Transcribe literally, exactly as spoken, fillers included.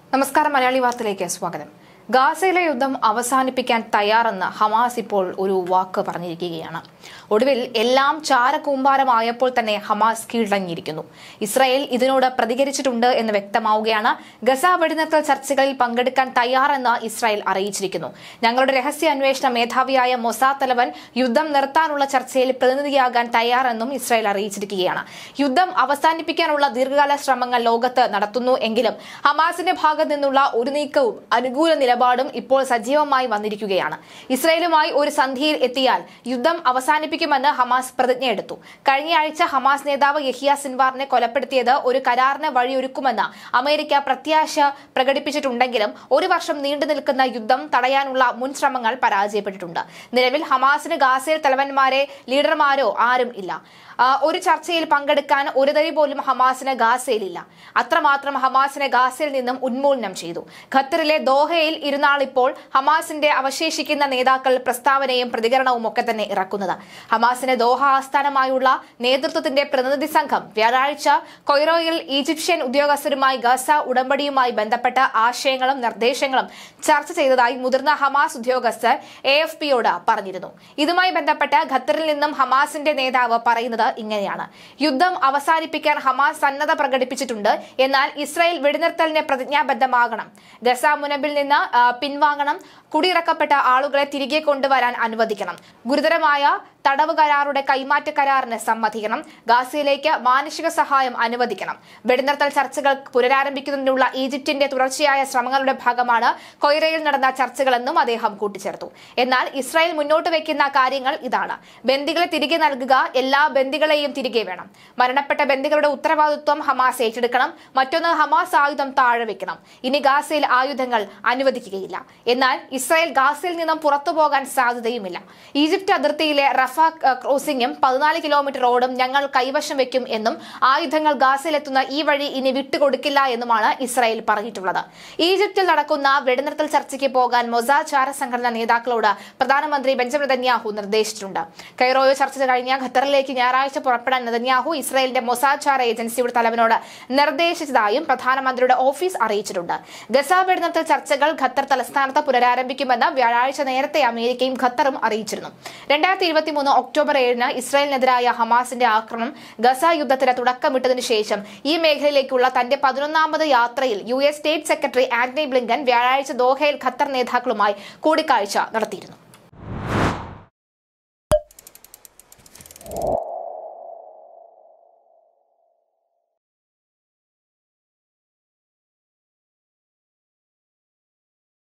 നമസ്കാരം. മലയാളി വാർത്തയിലേക്ക് സ്വാഗതം. ഗാസയിലെ യുദ്ധം അവസാനിപ്പിക്കാൻ തയ്യാറെന്ന് ഹമാസ് ഇപ്പോൾ ഒരു വാക്ക് പറഞ്ഞിരിക്കുകയാണ്. ഒടുവിൽ എല്ലാം ചാരകൂമ്പാരമായപ്പോൾ തന്നെ ഹമാസ് കീഴടങ്ങിയിരിക്കുന്നു. ഇസ്രായേൽ ഇതിനോട് പ്രതികരിച്ചിട്ടുണ്ട് എന്ന് വ്യക്തമാവുകയാണ്. ഗസ വെടിനിർത്തൽ ചർച്ചകളിൽ പങ്കെടുക്കാൻ തയ്യാറെന്ന് ഇസ്രായേൽ അറിയിച്ചിരിക്കുന്നു. ഞങ്ങളുടെ രഹസ്യ അന്വേഷണ മേധാവിയായ മൊസാദ് തലവൻ യുദ്ധം നിർത്താനുള്ള ചർച്ചയിൽ പ്രതിനിധിയാകാൻ തയ്യാറെന്നും ഇസ്രായേൽ അറിയിച്ചിരിക്കുകയാണ്. യുദ്ധം അവസാനിപ്പിക്കാനുള്ള ദീർഘകാല ശ്രമങ്ങൾ ലോകത്ത് നടത്തുന്നു എങ്കിലും ഹമാസിന്റെ ഭാഗത്ത് നിന്നുള്ള ഒരു നീക്കവും അനുകൂല നിലപാടും ഇപ്പോൾ സജീവമായി വന്നിരിക്കുകയാണ്. ഇസ്രായേലുമായി ഒരു സന്ധിയിൽ എത്തിയാൽ യുദ്ധം അവസാനിപ്പിക്കുമെന്ന് ഹമാസ് പ്രതിജ്ഞയെടുത്തു. കഴിഞ്ഞയാഴ്ച ഹമാസ് നേതാവ് യഹിയ സിൻവാറിനെ കൊലപ്പെടുത്തിയത് ഒരു കരാറിന് വഴിയൊരുക്കുമെന്ന് അമേരിക്ക പ്രത്യാശ പ്രകടിപ്പിച്ചിട്ടുണ്ടെങ്കിലും ഒരു വർഷം നീണ്ടു നിൽക്കുന്ന യുദ്ധം തടയാനുള്ള മുൻ ശ്രമങ്ങൾ പരാജയപ്പെട്ടിട്ടുണ്ട്. നിലവിൽ ഹമാസിന് ഗാസയിൽ തലവന്മാരെ ലീഡർമാരോ ആരും ഇല്ല. ഒരു ചർച്ചയിൽ പങ്കെടുക്കാൻ ഒരു തരി പോലും ഹമാസിന് ഗാസയിലില്ല. അത്രമാത്രം ഹമാസിനെ ഗാസയിൽ നിന്നും ഉന്മൂലനം ചെയ്തു. ഖത്തറിലെ ദോഹയിൽ ഇരുന്നാൾ ഇപ്പോൾ ഹമാസിന്റെ അവശേഷിക്കുന്ന നേതാക്കൾ പ്രസ്താവനയും പ്രതികരണവും ഒക്കെ തന്നെ ഇറക്കുന്നത്. ഹമാസിന്റെ ദോഹ ആസ്ഥാനമായുള്ള നേതൃത്വത്തിന്റെ പ്രതിനിധി സംഘം വ്യാഴാഴ്ച കൊയ്റോയിൽ ഈജിപ്ഷ്യൻ ഉദ്യോഗസ്ഥരുമായി ഗസ ഉടമ്പടിയുമായി ബന്ധപ്പെട്ട ആശയങ്ങളും നിർദ്ദേശങ്ങളും ചർച്ച ചെയ്തതായി മുതിർന്ന ഹമാസ് ഉദ്യോഗസ്ഥർ എ എഫ് പിയോട് പറഞ്ഞിരുന്നു. ഇതുമായി ബന്ധപ്പെട്ട് ഖത്തറിൽ നിന്നും ഹമാസിന്റെ നേതാവ് പറയുന്നത് ഇങ്ങനെയാണ്: യുദ്ധം അവസാനിപ്പിക്കാൻ ഹമാസ് സന്നദ്ധ പ്രകടിപ്പിച്ചിട്ടുണ്ട്. എന്നാൽ ഇസ്രായേൽ വെടിനിർത്തലിന് പ്രതിജ്ഞാബദ്ധമാകണം. ഗസ മുനമ്പിൽ നിന്ന് പിൻവാങ്ങണം. കുടിയിറക്കപ്പെട്ട ആളുകളെ തിരികെ കൊണ്ടുവരാൻ അനുവദിക്കണം. ഗുരുതരമായ തടവ് കരാറുടെ കൈമാറ്റ കരാറിന് സമ്മതിക്കണം. ഗാസയിലേക്ക് മാനുഷിക സഹായം അനുവദിക്കണം. വെടിനിർത്തൽ ചർച്ചകൾ പുനരാരംഭിക്കുന്നതിനുള്ള ഈജിപ്തിന്റെ തുടർച്ചയായ ശ്രമങ്ങളുടെ ഭാഗമാണ് കൊയ്റയിൽ നടന്ന ചർച്ചകളെന്നും അദ്ദേഹം കൂട്ടിച്ചേർത്തു. എന്നാൽ ഇസ്രായേൽ മുന്നോട്ട് വയ്ക്കുന്ന കാര്യങ്ങൾ ഇതാണ്: ബന്ദികളെ തിരികെ നൽകുക, എല്ലാ ബന്ദികളെയും തിരികെ വേണം. മരണപ്പെട്ട ബന്ദികളുടെ ഉത്തരവാദിത്വം ഹമാസ് ഏറ്റെടുക്കണം. മറ്റൊന്ന്, ഹമാസ് ആയുധം താഴെ വെക്കണം. ഇനി ഗാസയിൽ ആയുധങ്ങൾ അനുവദിക്കുകയില്ല. എന്നാൽ ഇസ്രായേൽ ഗാസയിൽ നിന്നും പുറത്തു പോകാൻ സാധ്യതയുമില്ല. ഈജിപ്ത് അതിർത്തിയിലെ റഫ ക്രോസിംഗും പതിനാല് കിലോമീറ്റർ റോഡും ഞങ്ങൾ കൈവശം വെക്കും എന്നും ആയുധങ്ങൾ ഗാസയിലെത്തുന്ന ഈ വഴി ഇനി വിട്ടുകൊടുക്കില്ല എന്നുമാണ് ഇസ്രായേൽ പറഞ്ഞിട്ടുള്ളത്. ഈജിപ്തിൽ നടക്കുന്ന വെടിനിർത്തൽ ചർച്ചയ്ക്ക് പോകാൻ മൊസാദ് ചാര സംഘടനാ നേതാക്കളോട് പ്രധാനമന്ത്രി ബെഞ്ചമിൻ നെതന്യാഹു നിർദ്ദേശിച്ചിട്ടുണ്ട്. കൈറോയിൽ ചർച്ച കഴിഞ്ഞ ഖത്തറിലേക്ക് ഞായറാഴ്ച പുറപ്പെടാൻ നെതന്യാഹു ഇസ്രായേലിന്റെ മൊസാദ് ചാര ഏജൻസിയുടെ തലവനോട് നിർദ്ദേശിച്ചതായും പ്രധാനമന്ത്രിയുടെ ഓഫീസ് അറിയിച്ചിട്ടുണ്ട്. ഗസ വെടിനിർത്തൽ ചർച്ചകൾ ഖത്തർ തലസ്ഥാനത്ത് പുനരാരംഭിക്കുമെന്ന് വ്യാഴാഴ്ച നേരത്തെ അമേരിക്കയും ഖത്തറും അറിയിച്ചിരുന്നു. രണ്ടായിരത്തി ഇരുപത്തി മൂന്ന് ഒക്ടോബർ ഏഴിന് ഇസ്രായേലിനെതിരായ ഹമാസിന്റെ ആക്രമണം ഗസ യുദ്ധത്തിന് തുടക്കമിട്ടതിനു ശേഷം ഈ മേഖലയിലേക്കുള്ള തന്റെ പതിനൊന്നാമത് യാത്രയിൽ U S state secretary Antony Blinken വ്യാഴാഴ്ച ദോഹയിൽ ഖത്തർ നേതാക്കളുമായി കൂടിക്കാഴ്ച നടത്തിയിരുന്നു.